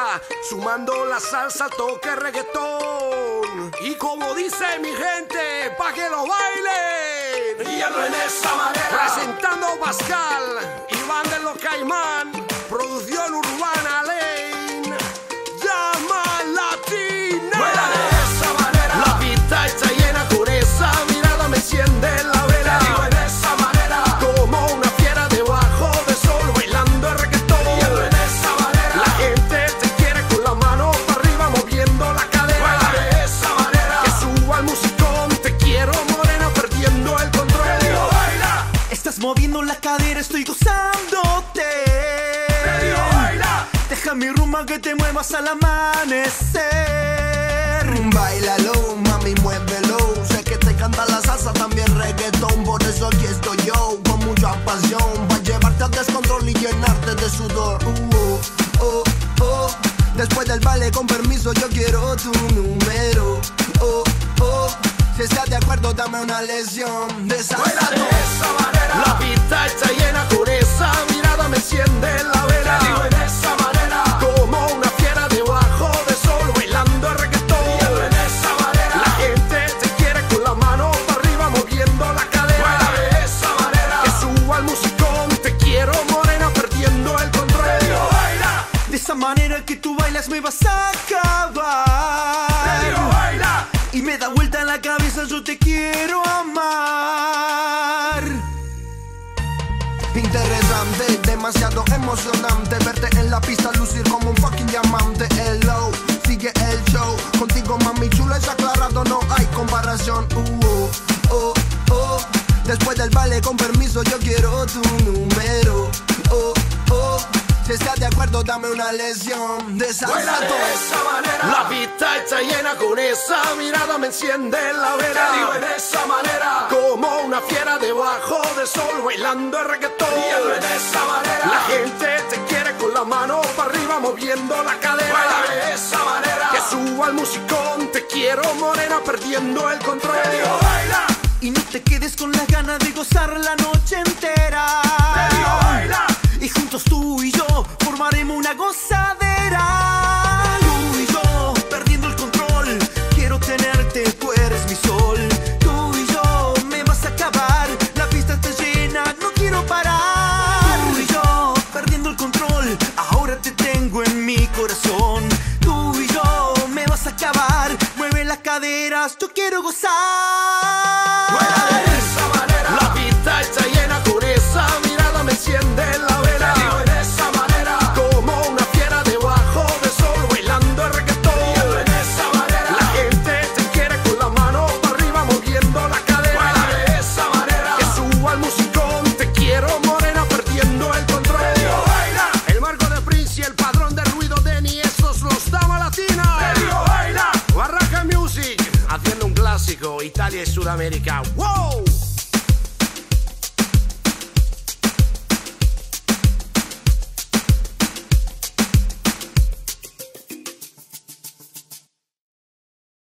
sumando la salsa al toque reggaetón. Y como dice mi gente, pa' que lo bailen. Y hazlo en esa manera. Presentando Pascal, Iván de los Caimán, producción urbana Lane, llama latina. Vuela de esa manera. La pista está llena con esa mirada, me enciende la vela. Te digo en esa manera. Como una fiera debajo del sol, bailando el reggaetón. Y hazlo en esa manera. La gente te quiere con la mano para arriba, moviendo la cadera. Vuela de esa manera. Que suba el musicón, te quiero morena, perdiendo el control. Te digo baila. Estás moviendo la cadera, estoy gozándote. Te digo baila. Deja mi rumba que te muevas al amanecer. Báilalo, mami, muévelo. Sé que te canta la salsa, también reggaetón. Por eso aquí estoy yo, con mucha pasión, para llevarte al descontrol y llenarte de sudor. Oh, oh. Después del baile, con permiso, yo quiero tu número. Oh, oh. Si estás de acuerdo, dame una lección de salsa. Vuela de esa manera. La pista está llena con esa mirada, me enciende la vela. Te digo en esa manera. Como una fiera debajo del sol, bailando el reggaetón. Y hazlo en esa manera. La gente te quiere con la mano para arriba, moviendo la cadera. Vuela de esa manera. Que suba el musicón, te quiero morena, perdiendo el control. Te digo baila. De esa manera que tú bailas me vas a acabar. Te digo baila. Y me da vuelta en la cabeza, yo te quiero amar. Interesante, demasiado emocionante verte en la pista lucir como un fucking diamante. Hello, sigue el show. Contigo, mami chula, es aclarado, no hay comparación. Oh. Después del baile, con permiso, yo quiero tu número. Oh. Si estás de acuerdo, dame una lección de salsa. Vuela de esa manera. La pista está llena con esa mirada, me enciende la Te digo en vela. esa manera. Como una fiera debajo del sol, bailando el reggaetón. Y hazlo en esa manera. La gente te quiere con la mano para arriba, moviendo la cadera. Vuela de esa manera. Que suba el musicón, te quiero morena, perdiendo el control. Te digo baila. Y no te quedes con las ganas de gozar la noche entera. Te digo baila. Y juntos tú y yo formaremos una gozadera. Tú y yo perdiendo el control. Quiero tenerte, tú eres mi sol. Tú y yo me vas a acabar. La pista está llena, no quiero parar. Tú y yo perdiendo el control. Ahora te tengo en mi corazón. Tú y yo me vas a acabar. Mueve las caderas, yo quiero gozar. Vuela de esa manera. La pista está llena con esa mirada, me enciende la vela. Te digo en esa manera. Como una fiera debajo del sol, bailando el reggaetón. Y hazlo en esa manera. La gente te quiere con la mano para arriba, moviendo la cadera. Vuela de esa manera. Que suba el musicón, te quiero morena, perdiendo el control. Te digo baila. El Marco de Prince y el padrón de ruido Denny, esos los Dama Latina. Te digo baila. Barraca Music, haciendo un clásico, Italia y Sudamérica. ¡Wow!